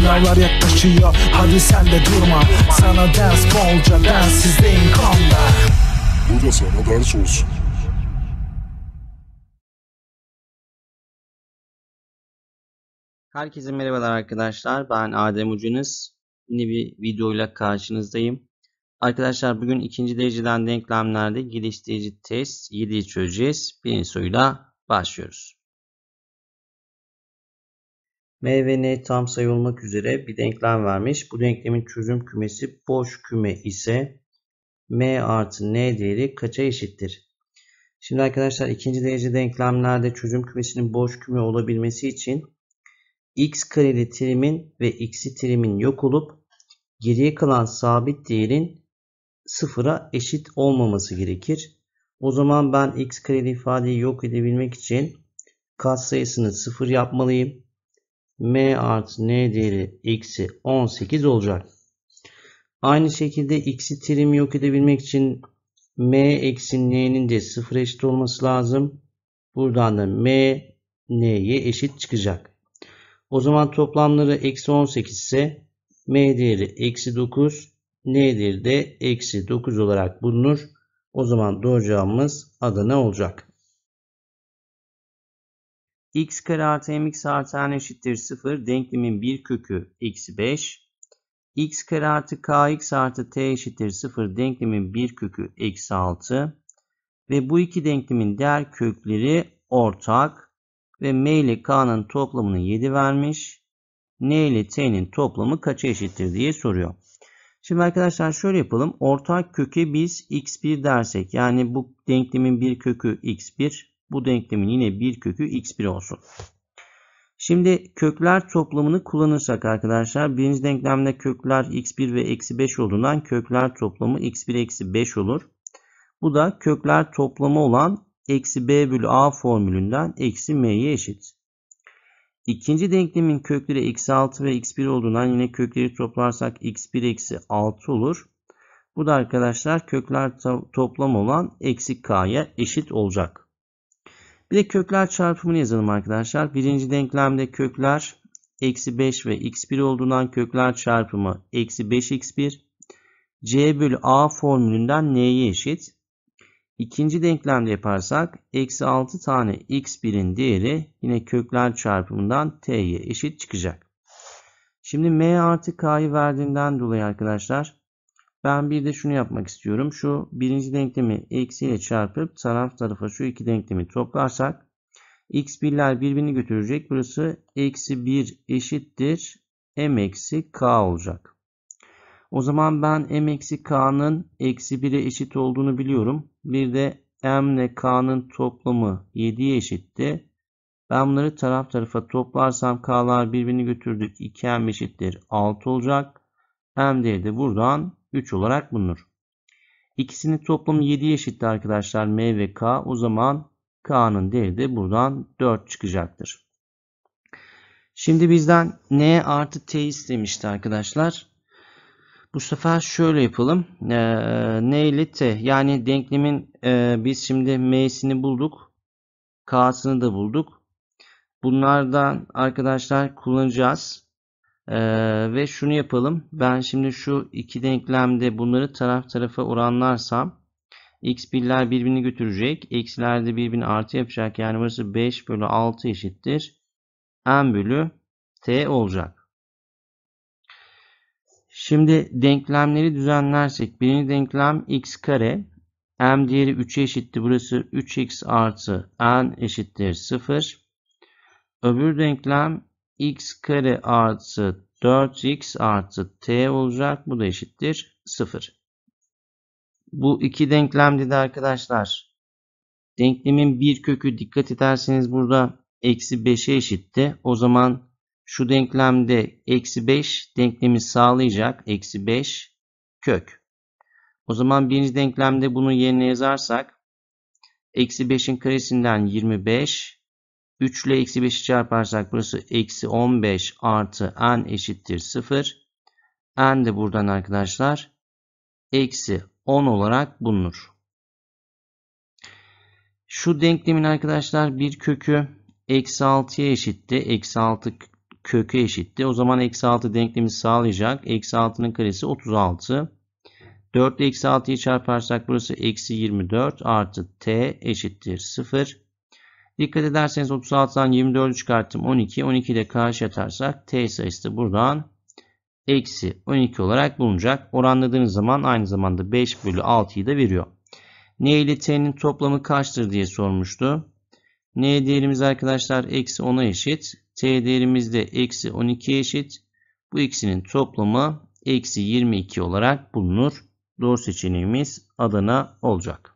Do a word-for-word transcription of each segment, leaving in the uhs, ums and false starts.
Sınavlar yaklaşıyor, hadi sen de durma. Sana ders bolca, densizdeyim comeback. Bu da sana ders olsun. Herkese merhabalar arkadaşlar. Ben Adem Ucunuz. Yine bir videoyla karşınızdayım. Arkadaşlar bugün ikinci dereceden denklemlerde geliştirici test yediyi çözeceğiz. Birinci soruyla başlıyoruz. M ve N tam sayı olmak üzere bir denklem vermiş. Bu denklemin çözüm kümesi boş küme ise M artı N değeri kaça eşittir? Şimdi arkadaşlar ikinci derece denklemlerde çözüm kümesinin boş küme olabilmesi için x kareli terimin ve x'i terimin yok olup geriye kalan sabit değerin sıfıra eşit olmaması gerekir. O zaman ben x kareli ifadeyi yok edebilmek için katsayısını sıfır yapmalıyım. M artı N değeri eksi on sekiz olacak. Aynı şekilde x'i terimi yok edebilmek için M eksi N'nin de sıfıra eşit olması lazım. Buradan da M N'ye eşit çıkacak. O zaman toplamları eksi on sekiz ise M değeri eksi dokuz, N değeri de eksi dokuz olarak bulunur. O zaman doğru cevabımız Adana olacak. X kare artı mx artı n eşittir sıfır. Denklemin bir kökü eksi beş. X kare artı kx artı t eşittir sıfır. Denklemin bir kökü eksi altı. Ve bu iki denklemin diğer kökleri ortak. Ve m ile k'nın toplamını yedi vermiş. N ile t'nin toplamı kaça eşittir diye soruyor. Şimdi arkadaşlar şöyle yapalım. Ortak köke biz x bir dersek, yani bu denklemin bir kökü x bir, bu denklemin yine bir kökü x bir olsun. Şimdi kökler toplamını kullanırsak arkadaşlar, birinci denklemde kökler x bir ve eksi beş olduğundan kökler toplamı x bir eksi beş olur. Bu da kökler toplamı olan eksi b bölü a formülünden eksi m'ye eşit. İkinci denklemin kökleri eksi altı ve x bir olduğundan yine kökleri toplarsak x bir eksi altı olur. Bu da arkadaşlar kökler to toplamı olan eksi k'ya eşit olacak. Bir de kökler çarpımını yazalım arkadaşlar. Birinci denklemde kökler eksi beş ve x bir olduğundan kökler çarpımı eksi beş x bir. C bölü a formülünden n'ye eşit. İkinci denklemde yaparsak eksi altı tane x birin değeri yine kökler çarpımından t'ye eşit çıkacak. Şimdi m artı k'yı verdiğinden dolayı arkadaşlar ben bir de şunu yapmak istiyorum. Şu birinci denklemi eksi ile çarpıp taraf tarafa şu iki denklemi toplarsak x birler birbirini götürecek. Burası eksi bir eşittir m eksi k olacak. O zaman ben m eksi k'nın eksi bire eşit olduğunu biliyorum. Bir de m ile k'nın toplamı yediye eşitti. Ben bunları taraf tarafa toplarsam k'lar birbirini götürdük. iki m eşittir altı olacak. M değeri de buradan üç olarak bulunur. İkisinin toplamı yediye eşitti arkadaşlar, m ve k. O zaman k'nın değeri de buradan dört çıkacaktır. Şimdi bizden n artı t istemişti arkadaşlar. Bu sefer şöyle yapalım. Ee, N ile T, yani denklemin e, biz şimdi M'sini bulduk. K'sını da bulduk. Bunlardan arkadaşlar kullanacağız. Ee, ve şunu yapalım. Ben şimdi şu iki denklemde bunları taraf tarafa oranlarsam x birler birbirini götürecek. Eksiler de birbirini artı yapacak. Yani burası beş bölü altı eşittir m bölü t olacak. Şimdi denklemleri düzenlersek birinci denklem x kare, m değeri üçe eşitti. Burası üç x artı n eşittir sıfır. Öbür denklem x kare artı dört x artı t olacak. Bu da eşittir sıfır. Bu iki denklemde de arkadaşlar denklemin bir kökü, dikkat ederseniz burada eksi beşe eşitti. O zaman şu denklemde eksi beş denklemi sağlayacak. Eksi beş kök. O zaman birinci denklemde bunu yerine yazarsak eksi beşin karesinden yirmi beş. üç ile eksi beşi çarparsak burası eksi on beş artı n eşittir sıfır. N de buradan arkadaşlar eksi on olarak bulunur. Şu denklemin arkadaşlar bir kökü eksi altıya eşitti. Eksi altı kökü eşitti. O zaman eksi altı denklemi sağlayacak. Eksi altının karesi otuz altı. dört ile eksi altıyı çarparsak burası eksi yirmi dört artı t eşittir sıfır. Dikkat ederseniz otuz altıdan yirmi dördü çıkarttım on iki. on iki ile karşı atarsak t sayısı da buradan eksi on iki olarak bulunacak. Oranladığınız zaman aynı zamanda beş bölü altıyı da veriyor. N ile t'nin toplamı kaçtır diye sormuştu. N değerimiz arkadaşlar eksi ona eşit. T değerimiz de eksi on ikiye eşit. Bu ikisinin toplamı eksi yirmi iki olarak bulunur. Doğru seçeneğimiz Adana olacak.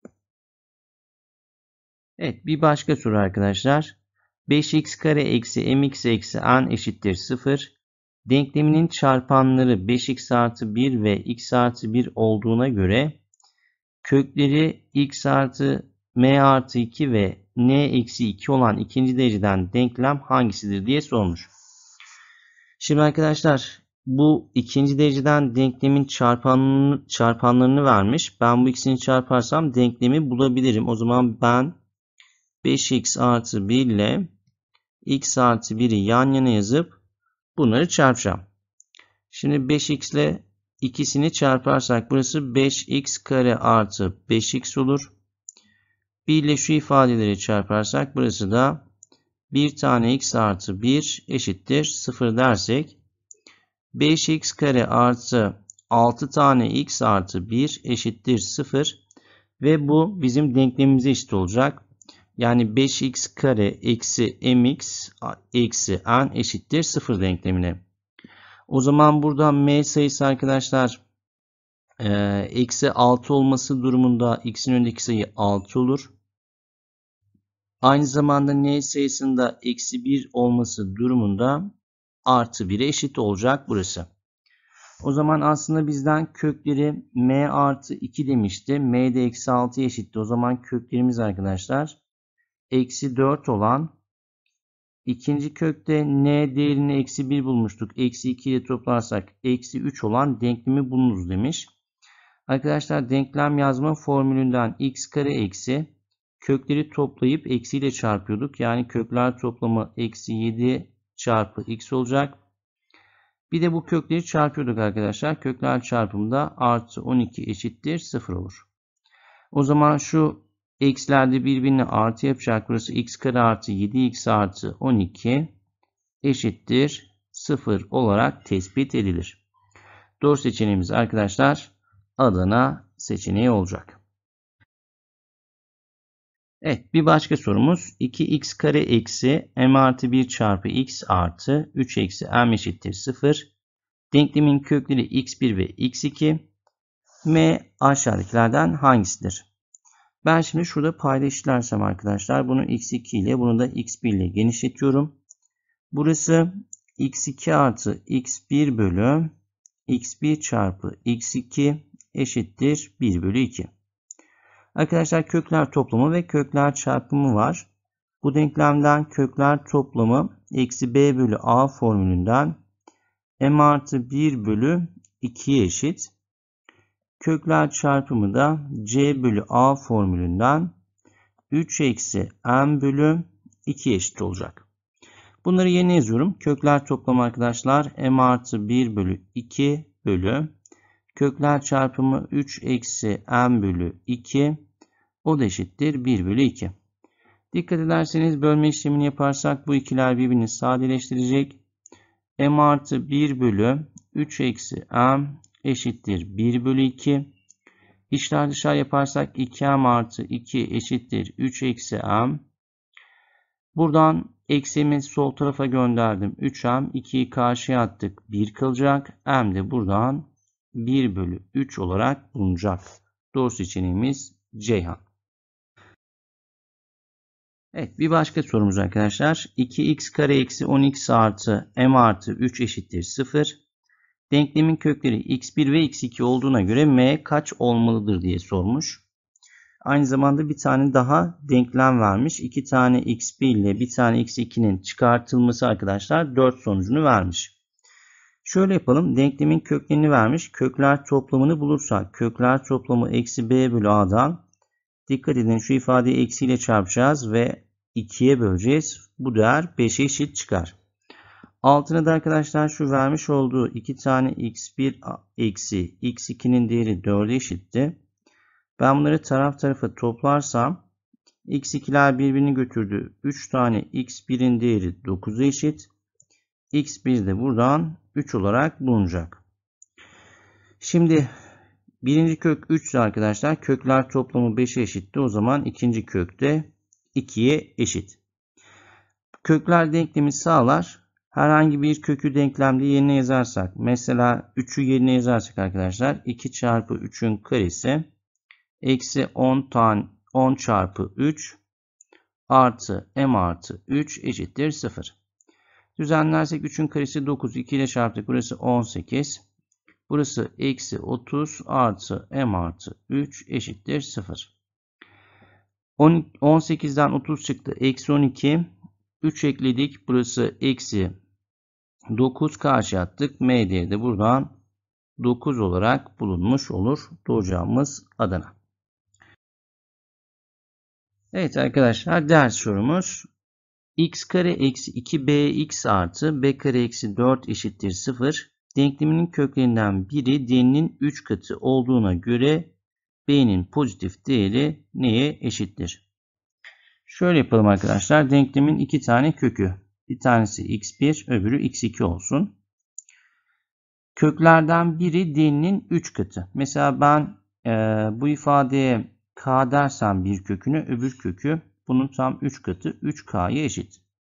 Evet, bir başka soru arkadaşlar. beş x kare eksi mx eksi n eşittir sıfır. Denkleminin çarpanları beş x artı bir ve x artı bir olduğuna göre kökleri x artı m artı iki ve n eksi iki olan ikinci dereceden denklem hangisidir diye sormuş. Şimdi arkadaşlar bu ikinci dereceden denklemin çarpanlarını, çarpanlarını vermiş. Ben bu ikisini çarparsam denklemi bulabilirim. O zaman ben beş x artı bir ile x artı bir'i yan yana yazıp bunları çarpacağım. Şimdi beş x ile ikisini çarparsak burası beş x kare artı beş x olur. bir ile şu ifadeleri çarparsak burası da bir tane x artı bir eşittir sıfır dersek beş x kare artı altı tane x artı bir eşittir sıfır ve bu bizim denklemimize eşit olacak. Yani beş x kare eksi mx eksi n eşittir sıfır denklemine. O zaman burada m sayısı arkadaşlar e, eksi altı olması durumunda x'in önündeki sayı altı olur. Aynı zamanda n sayısında eksi bir olması durumunda artı bir'e eşit olacak burası. O zaman aslında bizden kökleri m artı iki demişti. M de eksi altıya eşitti. O zaman köklerimiz arkadaşlar eksi dört olan, ikinci kökte n değerini eksi bir bulmuştuk. Eksi iki ile toplarsak eksi üç olan denklemi bulunuz demiş. Arkadaşlar denklem yazma formülünden x kare eksi kökleri toplayıp eksiyle çarpıyorduk. Yani kökler toplamı eksi yedi çarpı x olacak. Bir de bu kökleri çarpıyorduk arkadaşlar. Kökler çarpımında artı on iki eşittir sıfır olur. O zaman şu eksilerde birbirine artı yapacak. Burası x kare artı yedi x artı on iki eşittir sıfır olarak tespit edilir. Doğru seçeneğimiz arkadaşlar Adana seçeneği olacak. Evet, bir başka sorumuz iki x kare eksi m artı bir çarpı x artı üç eksi m eşittir sıfır. Denklemin kökleri x bir ve x iki. M aşağıdakilerden hangisidir? Ben şimdi şurada payda eşitlersem arkadaşlar bunu x iki ile bunu da x bir ile genişletiyorum. Burası x iki artı x bir bölü x bir çarpı x iki eşittir bir bölü iki. Arkadaşlar kökler toplamı ve kökler çarpımı var. Bu denklemden kökler toplamı eksi b bölü a formülünden m artı bir bölü ikiye eşit. Kökler çarpımı da c bölü a formülünden üç eksi m bölü iki eşit olacak. Bunları yerine yazıyorum. Kökler toplamı arkadaşlar m artı bir bölü iki bölü kökler çarpımı üç eksi m bölü iki o da eşittir bir bölü iki. Dikkat ederseniz bölme işlemini yaparsak bu ikiler birbirini sadeleştirecek. M artı bir bölü üç eksi m eşittir bir bölü iki. İçler dışarı yaparsak iki m artı iki eşittir üç eksi m. Buradan eksimi sol tarafa gönderdim. üç m. ikiyi karşıya attık. bir kalacak. M de buradan bir bölü üç olarak bulunacak. Doğru seçeneğimiz Ceyhan. Evet, bir başka sorumuz arkadaşlar. iki x kare eksi on x artı m artı üç eşittir sıfır. Denklemin kökleri x bir ve x iki olduğuna göre m kaç olmalıdır diye sormuş. Aynı zamanda bir tane daha denklem vermiş. iki tane x bir ile bir tane x iki'nin çıkartılması arkadaşlar dört sonucunu vermiş. Şöyle yapalım. Denklemin köklerini vermiş. Kökler toplamını bulursak kökler toplamı eksi b bölü a'dan, dikkat edin şu ifadeyi eksiyle çarpacağız ve ikiye böleceğiz. Bu değer beşe eşit çıkar. Altına da arkadaşlar şu vermiş olduğu iki tane x bir eksi x iki'nin değeri dörde eşitti. Ben bunları taraf tarafa toplarsam x iki'ler birbirini götürdü. üç tane x bir'in değeri dokuz'a eşit. x bir de buradan üç olarak bulunacak. Şimdi birinci kök üç arkadaşlar. Kökler toplamı beş'e eşitti. O zaman ikinci kök de iki'ye eşit. Kökler denklemi sağlar. Herhangi bir kökü denklemde yerine yazarsak. Mesela üç'ü yerine yazarsak arkadaşlar. iki çarpı üç'ün karesi. Eksi on tane on çarpı üç artı m artı üç eşittir sıfır. Düzenlersek üç'ün karesi dokuz. iki ile çarptık. Burası on sekiz. Burası eksi otuz artı m artı üç eşittir sıfır. on sekiz'den otuz çıktı. Eksi on iki. üç ekledik. Burası eksi dokuz, karşıya attık. M değeri de buradan dokuz olarak bulunmuş olur. Doğru cevabımız Adana. Evet arkadaşlar, ders sorumuz. X kare eksi iki b x artı b kare eksi dört eşittir sıfır. Denkleminin köklerinden biri d'nin üç katı olduğuna göre b'nin pozitif değeri neye eşittir? Şöyle yapalım arkadaşlar. Denklemin iki tane kökü. Bir tanesi x bir, öbürü x iki olsun. Köklerden biri d'nin üç katı. Mesela ben e, bu ifadeye k dersem bir kökünü, öbür kökü bunun tam üç katı üç k'ya eşit.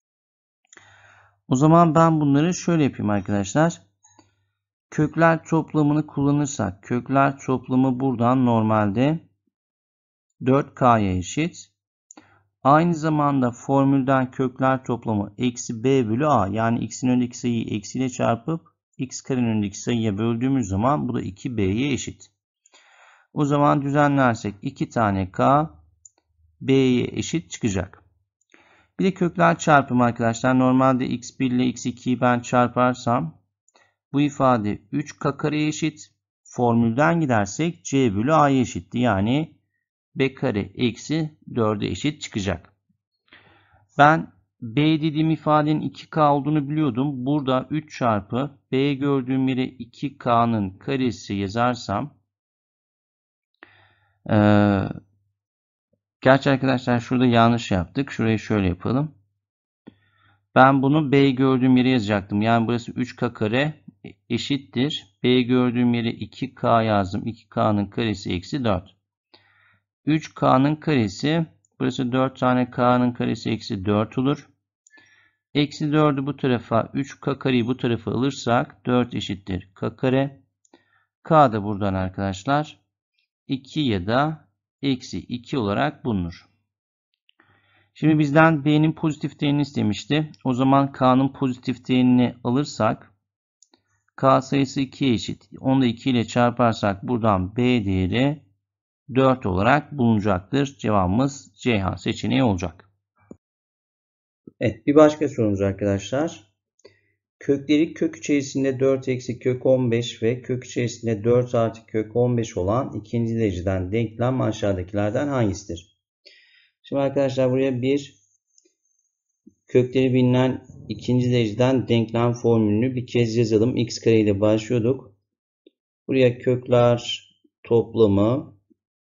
O zaman ben bunları şöyle yapayım arkadaşlar. Kökler toplamını kullanırsak, kökler toplamı buradan normalde dört k'ya eşit. Aynı zamanda formülden kökler toplamı eksi b bölü a, yani x'in önündeki sayıyı eksiyle çarpıp x karenin önündeki sayıya böldüğümüz zaman bu da iki b'ye eşit. O zaman düzenlersek iki tane k b'ye eşit çıkacak. Bir de kökler çarpımı arkadaşlar. Normalde x bir ile x iki'yi ben çarparsam bu ifade üç k kareye eşit. Formülden gidersek c bölü a'ya eşitti. Yani b kare eksi dört'e eşit çıkacak. Ben b dediğim ifadenin iki k olduğunu biliyordum. Burada üç çarpı b gördüğüm yere iki k'nın karesi yazarsam ee, gerçi arkadaşlar şurada yanlış yaptık. Şurayı şöyle yapalım. Ben bunu b gördüğüm yere yazacaktım. Yani burası üç k kare eşittir. B gördüğüm yere iki k yazdım. iki k'nın karesi eksi dört. üç k'nın karesi, burası dört tane k'nın karesi eksi dört olur. Eksi dört'ü bu tarafa, üç k kareyi bu tarafa alırsak dört eşittir k kare. K da buradan arkadaşlar iki ya da eksi iki olarak bulunur. Şimdi bizden b'nin pozitif değerini istemişti. O zaman k'nın pozitif değerini alırsak k sayısı iki'ye eşit. Onu da iki ile çarparsak buradan b değeri dört olarak bulunacaktır. Cevabımız Ceyhan seçeneği olacak. Evet, bir başka sorumuz arkadaşlar. Kökleri kök içerisinde dört eksi kök on beş ve kök içerisinde dört artı kök on beş olan ikinci dereceden denklem aşağıdakilerden hangisidir? Şimdi arkadaşlar buraya bir kökleri bilinen ikinci dereceden denklem formülünü bir kez yazalım. X kare ile başlıyorduk. Buraya kökler toplamı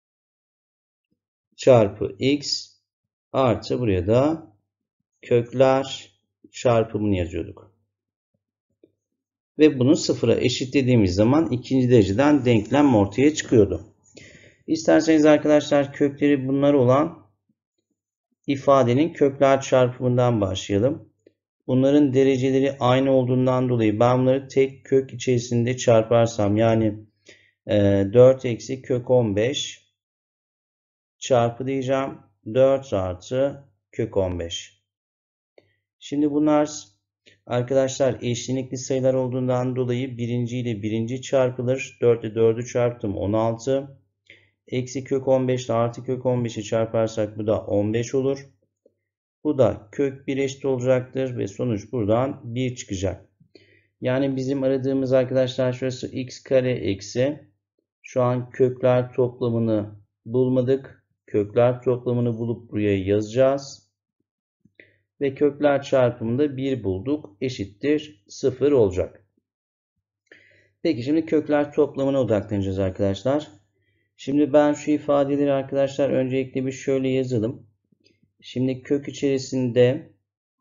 çarpı x artı buraya da kökler çarpımını yazıyorduk. Ve bunu sıfıra eşitlediğimiz zaman ikinci dereceden denklem ortaya çıkıyordu. İsterseniz arkadaşlar kökleri bunlar olan ifadenin kökler çarpımından başlayalım. Bunların dereceleri aynı olduğundan dolayı ben bunları tek kök içerisinde çarparsam, yani dört eksi kök on beş çarpı diyeceğim dört artı kök on beş. Şimdi bunlar arkadaşlar eşlenikli sayılar olduğundan dolayı birinci ile birinci çarpılır. dört ile dört'ü çarptım on altı. Eksi kök on beş ile artı kök on beş'i çarparsak bu da on beş olur. Bu da kök bir eşit olacaktır ve sonuç buradan bir çıkacak. Yani bizim aradığımız arkadaşlar şurası x kare eksi. Şu an kökler toplamını bulmadık. Kökler toplamını bulup buraya yazacağız. ve kökler çarpımında bir bulduk. Eşittir sıfır olacak. Peki şimdi kökler toplamına odaklanacağız arkadaşlar. Şimdi ben şu ifadeleri arkadaşlar öncelikle bir şöyle yazalım. Şimdi kök içerisinde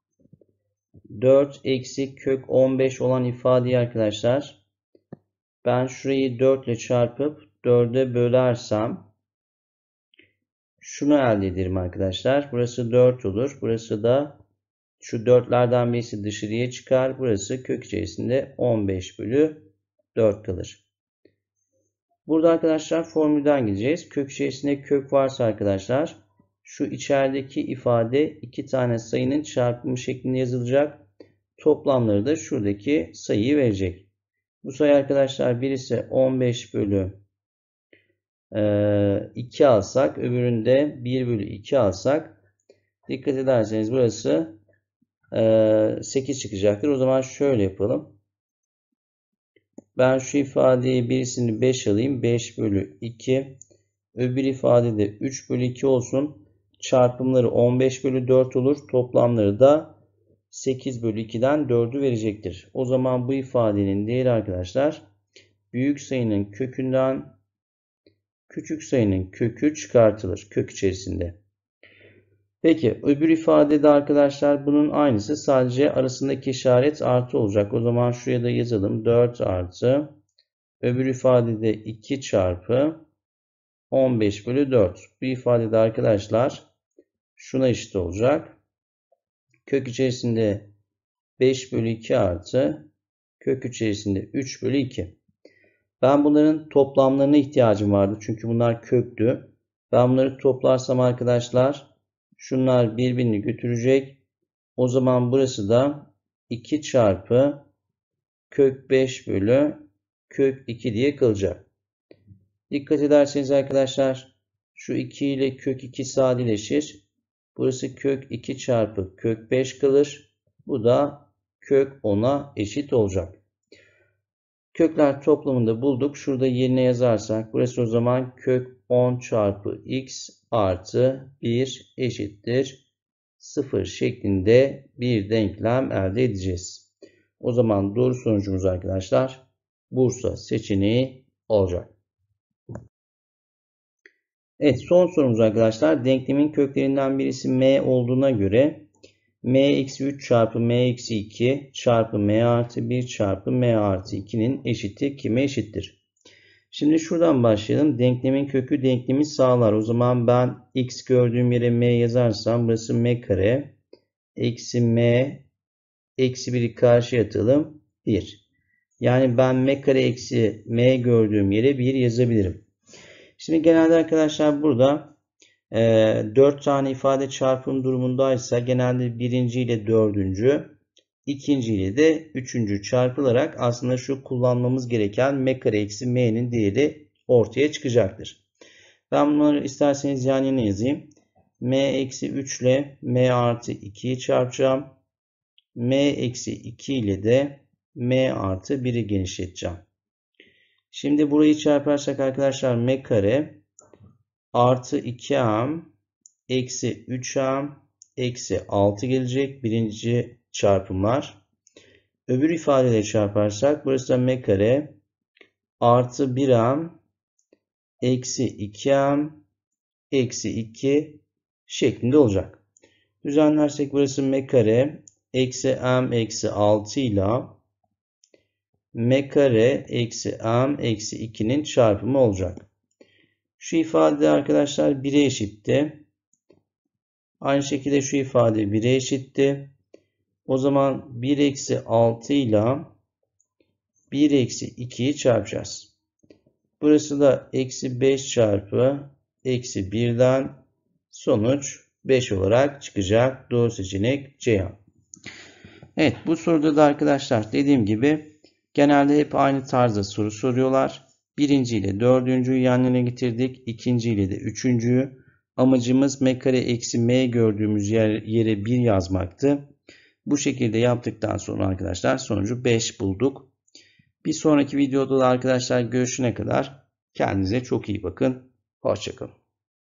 dört eksi kök on beş olan ifadeyi arkadaşlar ben şurayı dört ile çarpıp dörde bölersem şunu elde ederim arkadaşlar. Burası dört olur. Burası da şu dörtlerden birisi dışarıya çıkar. Burası kök içerisinde on beş bölü dört kalır. Burada arkadaşlar formülden gideceğiz. Kök içerisinde kök varsa arkadaşlar şu içerideki ifade iki tane sayının çarpımı şeklinde yazılacak. Toplamları da şuradaki sayıyı verecek. Bu sayı arkadaşlar birisi on beş bölü iki alsak, öbüründe bir bölü iki alsak, dikkat ederseniz burası sekiz çıkacaktır. O zaman şöyle yapalım. Ben şu ifadeyi birisini beş alayım. beş bölü iki. Öbür ifade de üç bölü iki olsun. Çarpımları on beş bölü dört olur. Toplamları da sekiz bölü iki'den dördü verecektir. O zaman bu ifadenin değeri arkadaşlar büyük sayının kökünden küçük sayının kökü çıkartılır kök içerisinde. Peki öbür ifadede arkadaşlar bunun aynısı, sadece arasındaki işaret artı olacak. O zaman şuraya da yazalım. dört artı öbür ifadede iki çarpı on beş bölü dört. Bu ifadede arkadaşlar şuna eşit olacak. Kök içerisinde beş bölü iki artı kök içerisinde üç bölü iki. Ben bunların toplamlarına ihtiyacım vardı. Çünkü bunlar köktü. Ben bunları toplarsam arkadaşlar şunlar birbirini götürecek. O zaman burası da iki çarpı kök beş bölü kök iki diye kalacak. Dikkat ederseniz arkadaşlar şu iki ile kök iki sadeleşir. Burası kök iki çarpı kök beş kalır. Bu da kök on'a eşit olacak. Kökler toplamında bulduk. Şurada yerine yazarsak burası o zaman kök on çarpı x artı bir eşittir sıfır şeklinde bir denklem elde edeceğiz. O zaman doğru sonucumuz arkadaşlar Bursa seçeneği olacak. Evet, son sorumuz arkadaşlar. Denklemin köklerinden birisi m olduğuna göre m eksi üç çarpı m eksi iki çarpı m artı bir çarpı m artı iki'nin eşiti kime eşittir? Şimdi şuradan başlayalım. Denklemin kökü denklemi sağlar. O zaman ben x gördüğüm yere m yazarsam burası m kare eksi m eksi bir'i karşıya atalım bir. Yani ben m kare eksi m gördüğüm yere bir yazabilirim. Şimdi genelde arkadaşlar burada e, dört tane ifade çarpım durumundaysa genelde birinci ile dördüncü, ikinci ile de üçüncü çarpılarak aslında şu kullanmamız gereken m kare eksi m'nin değeri ortaya çıkacaktır. Ben bunları isterseniz yan yana yazayım. M eksi üç ile m artı iki'yi çarpacağım. M eksi iki ile de m artı bir'i genişleteceğim. Şimdi burayı çarparsak arkadaşlar m kare artı iki m eksi üç m eksi altı gelecek. Birinci çarpımlar. Öbür ifadeyle çarparsak burası da m kare artı bir m eksi iki m eksi iki şeklinde olacak. Düzenlersek burası m kare eksi m eksi altı ile m kare eksi m eksi iki'nin çarpımı olacak. Şu ifade arkadaşlar bir'e eşitti. Aynı şekilde şu ifade bir'e eşitti. O zaman bir eksi altı ile bir eksi iki'yi çarpacağız. Burası da eksi beş çarpı eksi bir'den sonuç beş olarak çıkacak. Doğru seçenek Ceyhan. Evet, bu soruda da arkadaşlar dediğim gibi genelde hep aynı tarzda soru soruyorlar. Birinci ile dördüncüyü yan yana getirdik. İkinci ile de üçüncüyü. Amacımız m kare eksi m gördüğümüz yer, yere bir yazmaktı. Bu şekilde yaptıktan sonra arkadaşlar sonucu beş bulduk. Bir sonraki videoda da arkadaşlar görüşene kadar kendinize çok iyi bakın. Hoşça kalın.